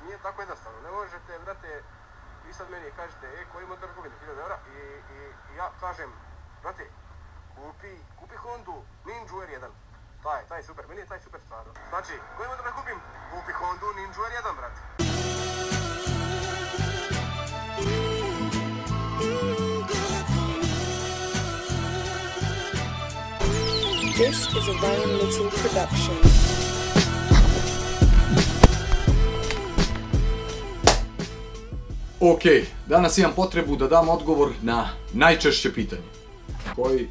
nije tako jednostavno. Ne možete, brate, vi sad meni kažete, koji motor kupim 1000 € i ja kažem, brate, kupi Hondu Ninja R1. Taj super, meni je taj super stvarno. Znači, koji motor da kupim? Kupi Hondu Ninja R1, brate. This is a Ryan Little production. Ok, danas imam potrebu da dam odgovor na najčešće pitanje. Koji...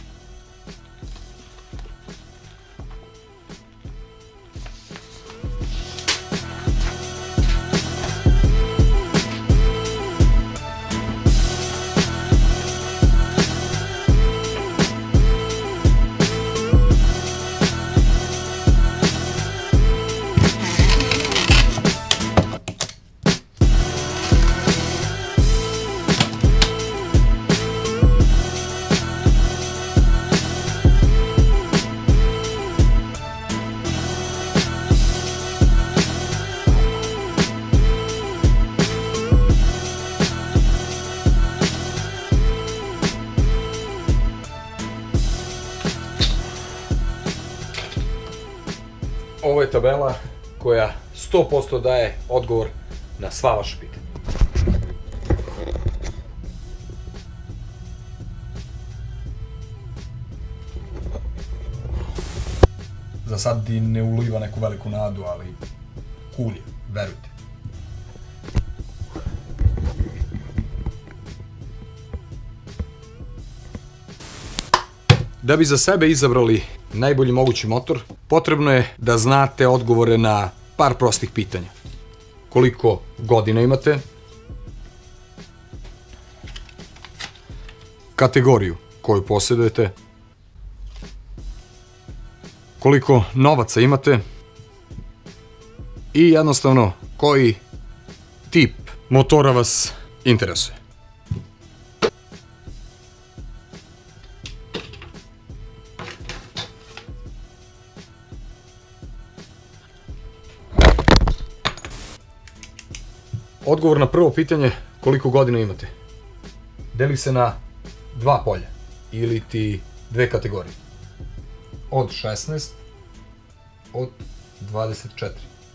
Ovo je tabela koja 100% daje odgovor na sva vaša pitanja. Za sad i ne uliva neku veliku nadu, ali cool je, verujte. Da bi za sebe izabrali najbolji mogući motor, potrebno je da znate odgovore na par prostih pitanja. Koliko godina imate, kategoriju koju posjedujete, koliko novaca imate i jednostavno koji tip motora vas interesuje. Odgovor na prvo pitanje, koliko godina imate, deli se na dva polja ili ti dve kategorije. Od 16, od 24.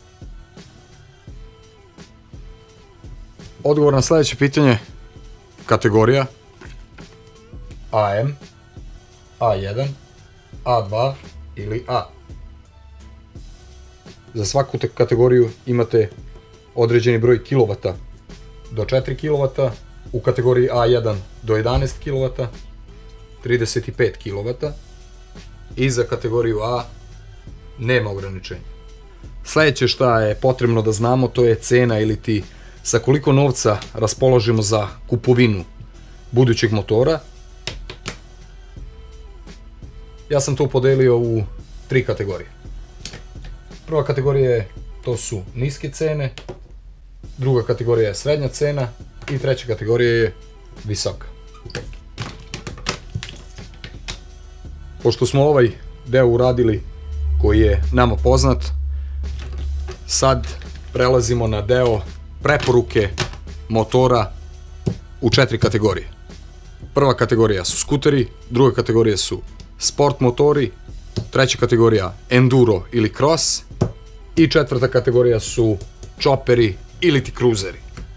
Odgovor na sljedeće pitanje, kategorija AM, A1, A2 ili A. Za svaku kategoriju imate određeni broj kilovata do 4 kW, u kategoriji A1 do 11 kW, 35 kW i za kategoriju A nema ograničenja. Sljedeće što je potrebno da znamo, to je cena ili ti sa koliko novca raspolažemo za kupovinu budućeg motora. Ja sam to podelio u tri kategorije. Prva kategorija to su niske cene, druga kategorija je srednja cena i treća kategorija je visoka. Pošto smo ovaj deo uradili koji je nama poznat, sad prelazimo na deo preporuke motora u četiri kategorije. Prva kategorija su skuteri, druga kategorija su sport motori, treća kategorija enduro ili cross i četvrta kategorija su čoperi ili ti kruzeri.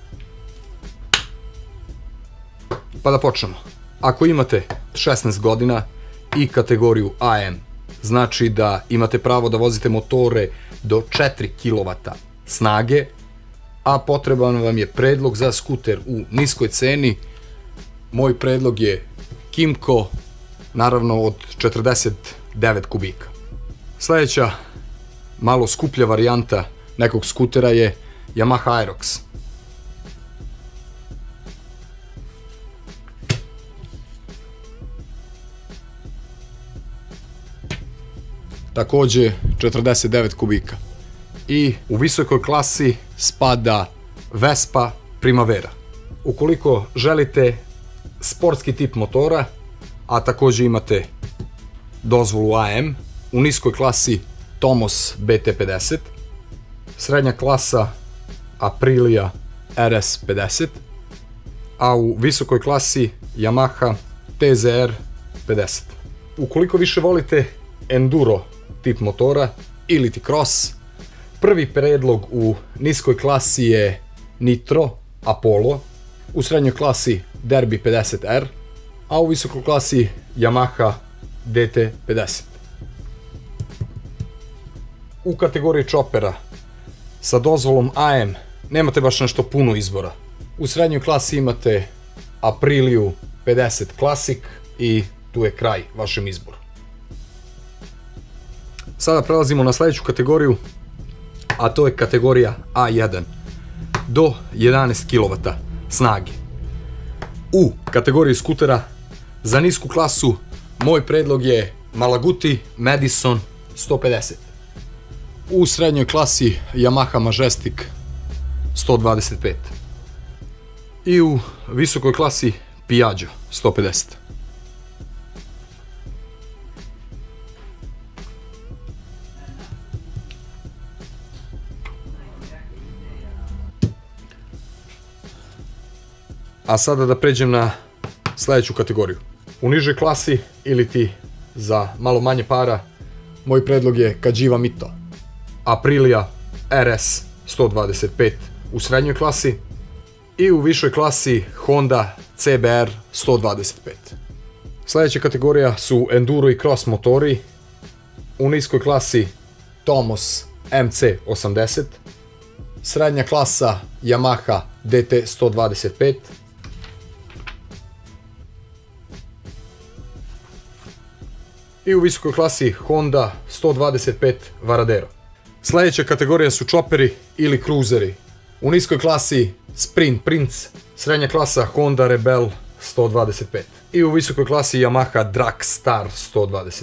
Pa da počnemo. Ako imate 16 godina i kategoriju AM, znači da imate pravo da vozite motore do 4 kW snage, a potreban vam je predlog za skuter u niskoj ceni. Moj predlog je Kymco, naravno od 49 kubika. Sljedeća, malo skuplja varijanta nekog skutera je Yamaha Aerox. Također 49 kubika. I u visokoj klasi spada Vespa Primavera. Ukoliko želite sportski tip motora, a također imate dozvolu AM, u niskoj klasi Tomos BT50, srednja klasa Aprilia RS50, a u visokoj klasi Yamaha TZR 50. Ukoliko više volite enduro tip motora ili ti cross, prvi predlog u niskoj klasi je Nitro Apollo, u srednjoj klasi Derby 50R, a u visokoj klasi Yamaha DT50. U kategoriji choppera sa dozvolom AM nemate baš nešto puno izbora. U srednjoj klasi imate Apriliju 50 Classic i tu je kraj vašem izboru. Sada prelazimo na sljedeću kategoriju, a to je kategorija A1 do 11 kW snage. U kategoriji skutera za nisku klasu moj predlog je Malaguti Madison 150. U srednjoj klasi Yamaha Majestic 125. I u visokoj klasi Piaggio 150. A sada da pređem na sljedeću kategoriju. U nižoj klasi ili ti za malo manje para, moj predlog je Cagiva Mito. Aprilia RS 125 u srednjoj klasi i u višoj klasi Honda CBR 125. Sljedeća kategorija su enduro i cross motori. U niskoj klasi Tomos MC80, srednja klasa Yamaha DT 125, i u visokoj klasi Honda 125 Varadero. Sljedeća kategorija su chopperi ili kruzeri. U niskoj klasi Sprint Prince, srednja klasa Honda Rebel 125 i u visokoj klasi Yamaha Dragstar 125.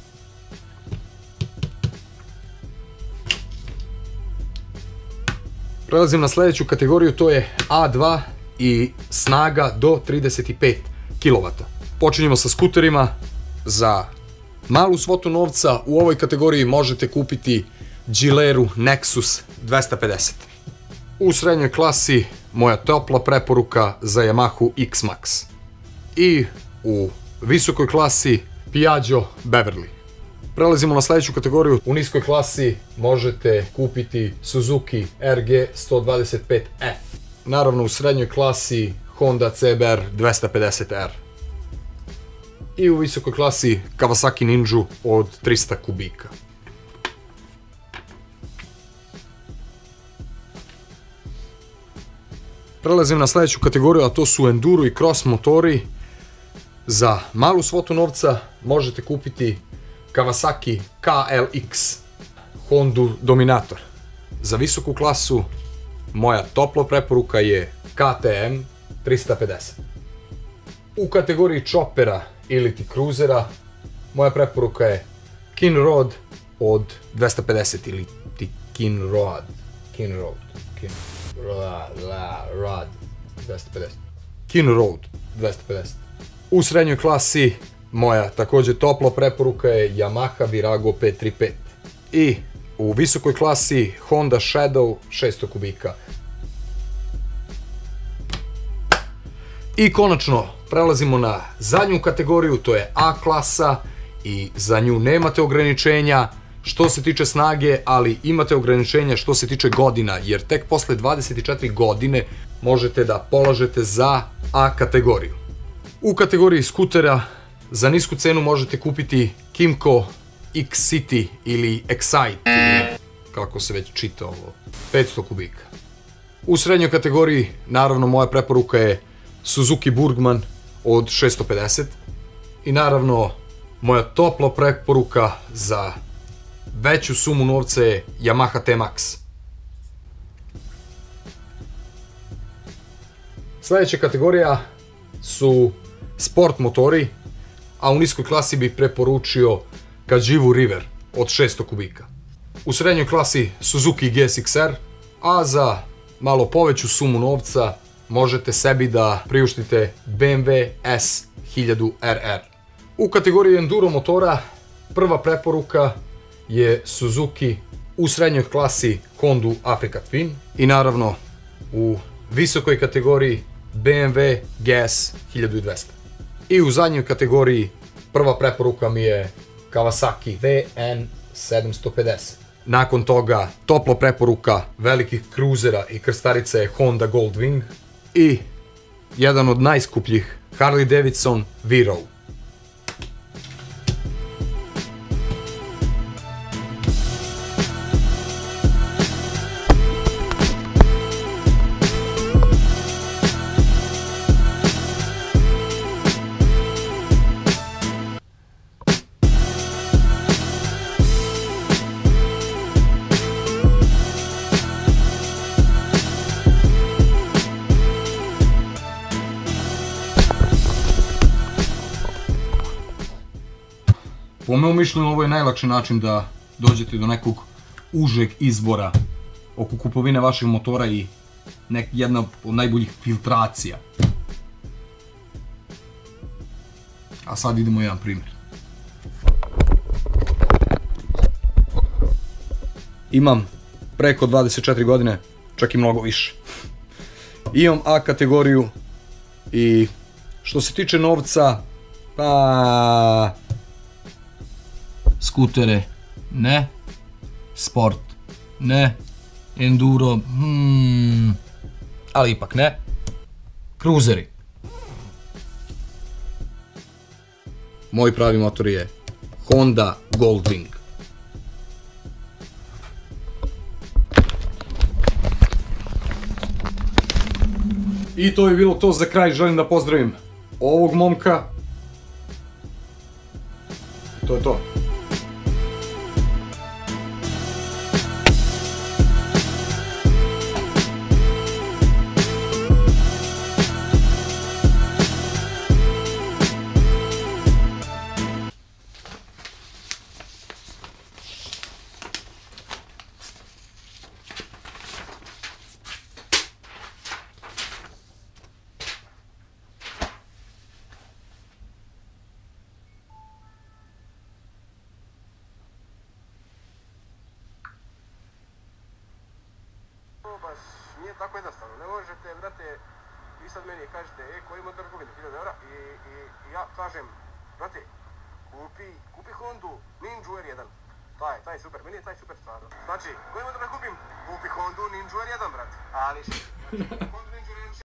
Prelazim na sljedeću kategoriju, to je A2 i snaga do 35 kW. Počinjemo sa skuterima. Za malu svotu novca u ovoj kategoriji možete kupiti Gileru Nexus 250. U srednjoj klasi moja topla preporuka za Yamahu X-Max. I u visokoj klasi Piaggio Beverly. Prelazimo na sljedeću kategoriju. U niskoj klasi možete kupiti Suzuki RG 125F. Naravno u srednjoj klasi Honda CBR 250R. I u visokoj klasi Kawasaki Ninja od 300 kubika. Prelazim na sljedeću kategoriju, a to su enduro i cross motori. Za malu svotu novca možete kupiti Kawasaki KLX, Honda Dominator. Za visoku klasu moja topla preporuka je KTM 350. U kategoriji choppera ili ti kruzera moja preporuka je Kinroad od 250 ili ti Kinroad 250. Kinroad 250. U srednjoj klasi moja također topla preporuka je Yamaha Virago 535. I u visokoj klasi Honda Shadow 600 kubika. I konačno prelazimo na zadnju kategoriju, to je A klasa i za nju nemate ograničenja što se tiče snage, ali imate ograničenja što se tiče godina, jer tek posle 24 godine možete da polažete za A kategoriju. U kategoriji skutera za nisku cenu možete kupiti Kymco X-City ili Excite, kako se već čita ovo, 500 kubika. U srednjoj kategoriji, naravno, moja preporuka je Suzuki Burgman od 650 i naravno moja topla preporuka za veću sumu novca je Yamaha T-Max. Sljedeća kategorija su sport motori, a u niskoj klasi bih preporučio Cagivu River od 600 kubika. U srednjoj klasi Suzuki GSX-R, a za malo poveću sumu novca možete sebi da priuštite BMW S1000RR. U kategoriji enduro motora prva preporuka je Suzuki u srednjoj klasi Hondu Africa Twin i naravno u visokoj kategoriji BMW GS 1200. I u zadnjoj kategoriji prva preporuka mi je Kawasaki VN 750. Nakon toga toplo preporuka velikih kruzera i krstarica je Honda Goldwing i jedan od najskupljih Harley Davidson V-Row. Po mom mišljenju ovo je najlakši način da dođete do nekog užeg izbora oko kupovine vašeg motora i jedna od najboljih filtracija. A sad idemo jedan primjer. Imam preko 24 godine, čak i mnogo više. Imam A kategoriju i što se tiče novca, pa... skutere, ne. Sport, ne. Enduro, ali ipak ne. Kruzeri. Moj pravi motor je Honda Goldwing. I to je bilo to za kraj. Želim da pozdravim ovog momka. To je to. Baš nije tako jednostavno, ne možete, brate, vi sad meni kažete, koji motor kupiti 1000 eura i ja kažem, brate, kupi Hondu Ninja R1, taj super, meni je taj super stvarno. Znači, koji motor da kupim? Kupi Hondu Ninja R1, brate, ali